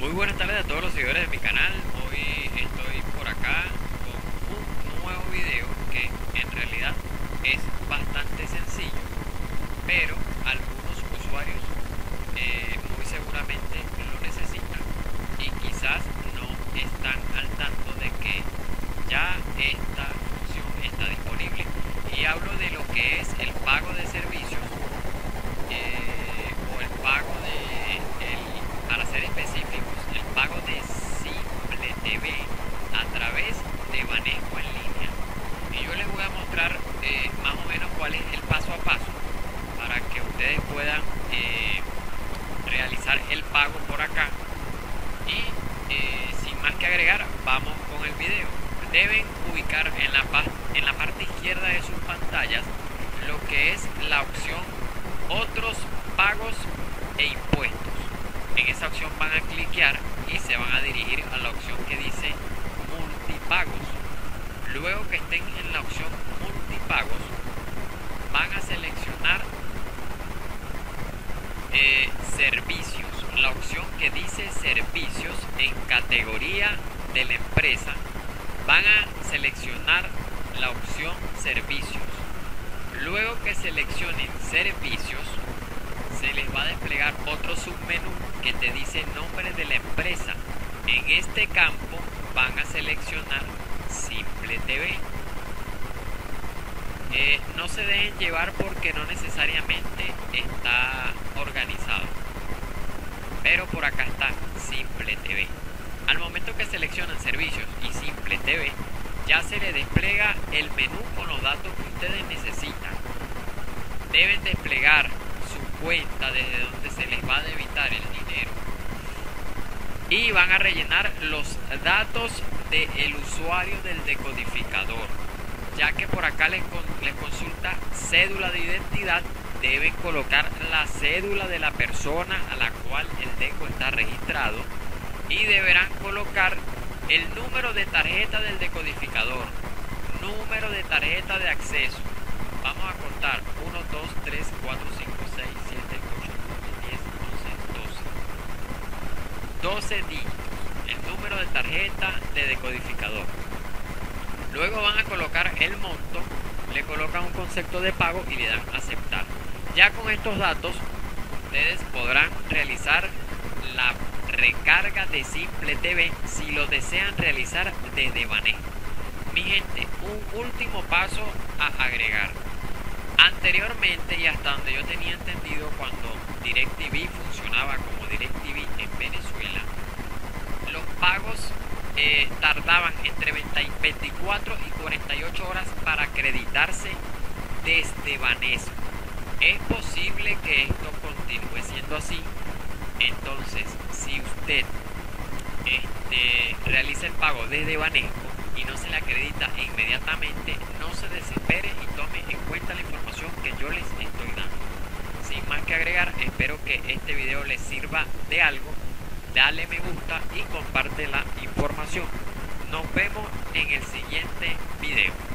Muy buenas tardes a todos los seguidores de mi canal. Hoy estoy por acá con un nuevo video que en realidad es bastante sencillo, pero algunos usuarios muy seguramente lo necesitan y quizás no están al tanto de que ya esta función está disponible. Y hablo de lo que es el pago de servicios o el pago para ser específicos, el pago de Simple TV a través de Banesco en línea. Y yo les voy a mostrar más o menos cuál es el paso a paso para que ustedes puedan realizar el pago por acá. Y sin más que agregar, vamos con el video. Deben ubicar en la parte izquierda de sus pantallas lo que es la opción otros pagos e impuestos. En esa opción van a cliquear y se van a dirigir a la opción que dice multipagos. Luego que estén en la opción multipagos, van a seleccionar servicios. La opción que dice servicios en categoría de la empresa, van a seleccionar la opción servicios. Luego que seleccionen servicios, se les va a desplegar otro submenú que te dice nombre de la empresa. En este campo van a seleccionar Simple TV. No se dejen llevar porque no necesariamente está organizado, pero por acá está Simple TV. Al momento que seleccionan servicios y Simple TV, ya se les despliega el menú con los datos que ustedes necesitan. Deben desplegar su cuenta desde donde se les va a debitar el dinero y van a rellenar los datos del usuario del decodificador, ya que por acá les consulta cédula de identidad. Deben colocar la cédula de la persona a la cual el deco está registrado y deberán colocar el número de tarjeta del decodificador, número de tarjeta de acceso. Vamos a contar 1, 2, 3, 4, 5, 6, 7, 8, 9, 10, 11, 12 dígitos, el número de tarjeta de decodificador. Luego van a colocar el monto, le colocan un concepto de pago y le dan aceptar. Ya con estos datos ustedes podrán realizar la recarga de Simple TV si lo desean realizar desde Banesco. Mi gente, un último paso a agregar. Anteriormente, y hasta donde yo tenía entendido, cuando DirecTV funcionaba como DirecTV en Venezuela, los pagos tardaban entre 24 y 48 horas para acreditarse desde Banesco. Es posible que esto continúe siendo así. Entonces, si usted realiza el pago desde Banesco y no se le acredita inmediatamente, no se desespere y tome en cuenta la información que yo les estoy dando. Sin más que agregar, espero que este video les sirva de algo. Dale me gusta y comparte la información. Nos vemos en el siguiente video.